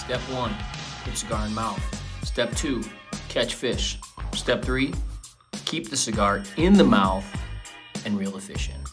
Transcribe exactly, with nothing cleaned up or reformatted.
Step one, put cigar in mouth. Step two, catch fish. Step three, keep the cigar in the mouth and reel the fish in.